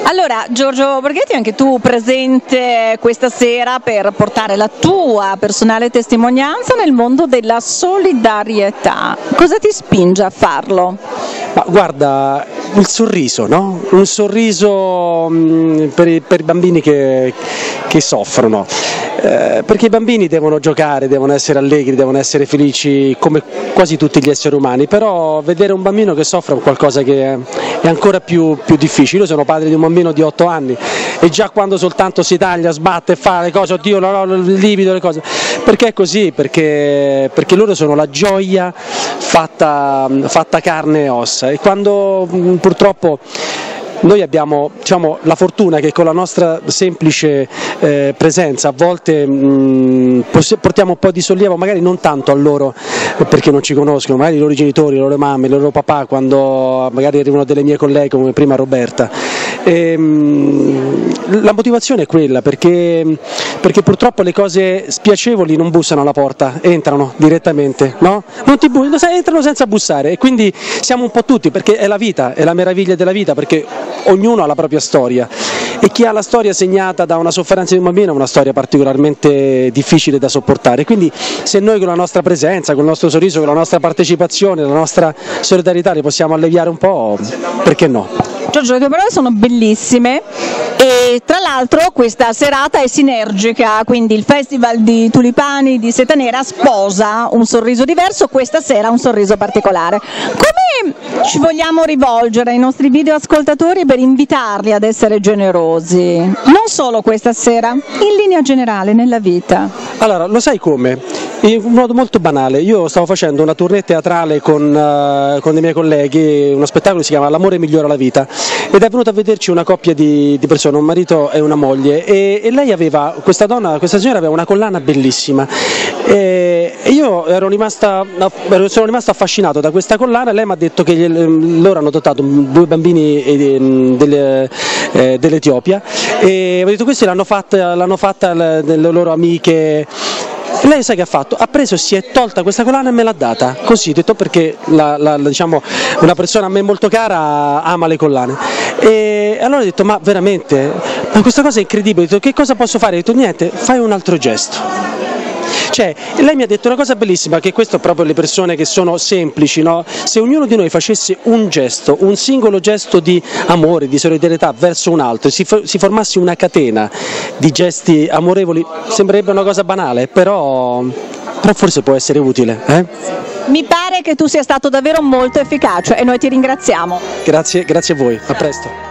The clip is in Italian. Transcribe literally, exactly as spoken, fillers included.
Allora, Giorgio Borghetti, anche tu presente questa sera per portare la tua personale testimonianza nel mondo della solidarietà. Cosa ti spinge a farlo? Ma guarda, il sorriso, no? Un sorriso mh, per, i, per i bambini che, che soffrono. Eh, perché i bambini devono giocare, devono essere allegri, devono essere felici come quasi tutti gli esseri umani, però vedere un bambino che soffre è qualcosa che è ancora più, più difficile. Io sono padre di un bambino di otto anni e già quando soltanto si taglia, sbatte, fa le cose, oddio, no, no, il livido, le cose, perché è così? Perché, perché loro sono la gioia fatta, fatta carne e ossa, e quando mh, purtroppo noi abbiamo, diciamo, la fortuna che con la nostra semplice eh, presenza a volte mh, portiamo un po' di sollievo, magari non tanto a loro perché non ci conoscono, magari i loro genitori, le loro mamme, il loro papà, quando magari arrivano delle mie colleghe come prima Roberta. E, mh, la motivazione è quella, perché, perché purtroppo le cose spiacevoli non bussano alla porta, entrano direttamente, no? Non ti bu- entrano senza bussare, e quindi siamo un po' tutti, perché è la vita, è la meraviglia della vita, perché ognuno ha la propria storia, e chi ha la storia segnata da una sofferenza di un bambino è una storia particolarmente difficile da sopportare. Quindi se noi con la nostra presenza, con il nostro sorriso, con la nostra partecipazione, la nostra solidarietà li possiamo alleviare un po', perché no? Giorgio, le tue parole sono bellissime e tra l'altro questa serata è sinergica, quindi il Festival di Tulipani di Seta Nera sposa un sorriso diverso, questa sera un sorriso particolare. Come ci vogliamo rivolgere ai nostri videoascoltatori per invitarli ad essere generosi? Non solo questa sera, in linea generale, nella vita. Allora, lo sai come? In un modo molto banale, io stavo facendo una tournée teatrale con, uh, con dei miei colleghi, uno spettacolo che si chiama L'amore migliora la vita, ed è venuta a vederci una coppia di, di persone, un marito e una moglie, e, e lei aveva, questa donna, questa signora aveva una collana bellissima, e, e io ero rimasta, sono rimasto affascinato da questa collana. Lei mi ha detto che gli, loro hanno adottato due bambini eh, delle, eh, dell'Etiopia, e ho detto questi l'hanno fatta, l'hanno fatta le, le loro amiche. E lei sai che ha fatto? Ha preso, si è tolta questa collana e me l'ha data, così, ho detto, perché la, la, la, diciamo, una persona a me molto cara ama le collane. E allora ho detto, ma veramente, ma questa cosa è incredibile, ho detto, che cosa posso fare? Ho detto, niente, fai un altro gesto. Cioè, lei mi ha detto una cosa bellissima, che questo è proprio le persone che sono semplici, no? Se ognuno di noi facesse un gesto, un singolo gesto di amore, di solidarietà verso un altro, si, si formasse una catena di gesti amorevoli, sembrerebbe una cosa banale, però, però forse può essere utile. Eh? Mi pare che tu sia stato davvero molto efficace e noi ti ringraziamo. Grazie, grazie a voi, a presto.